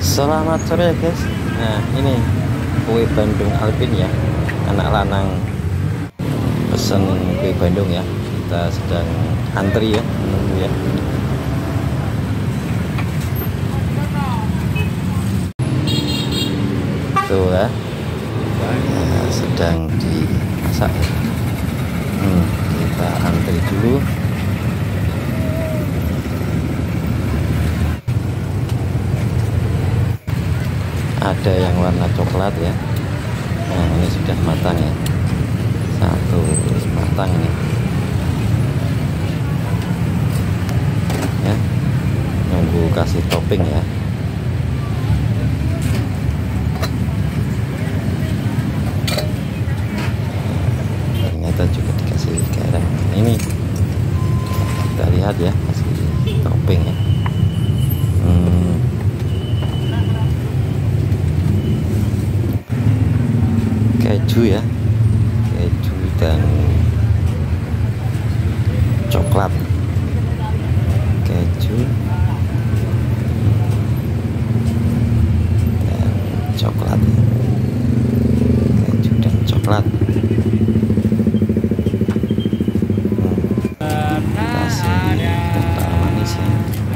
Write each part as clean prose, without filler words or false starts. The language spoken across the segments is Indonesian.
Selamat sore guys. Nah ini kue Bandung Alpin ya. Anak lanang pesen kue Bandung ya. Kita sedang antri ya, menunggu ya. Tuh ya, sedang dimasak ya. Kita antri dulu. Ada yang warna coklat ya. Nah ini sudah matang ya, satu matang nih ya, nunggu kasih topping ya. Ternyata juga dikasih garam. Ini kita lihat ya, kasih topping ya. Keju ya, keju dan coklat, keju dan coklat ya. Keju dan coklat. Kasih kental manis ya.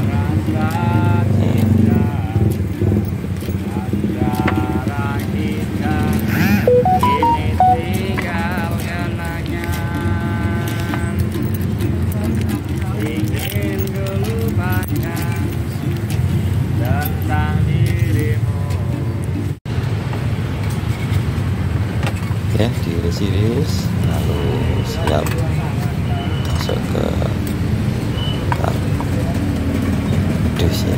Ya, diiris-iris lalu siap masuk ke kardus ya.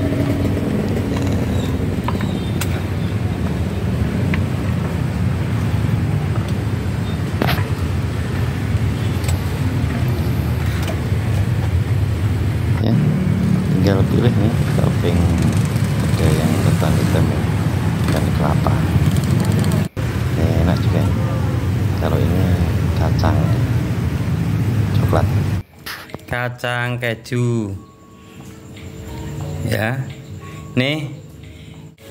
Ya, tinggal pilih nih topping, ada yang ketan hitam dan kelapa. Enak juga kalau ini kacang coklat, kacang keju ya. Nih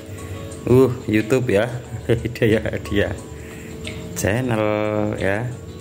YouTube ya. Hidayah Hadiah channel ya.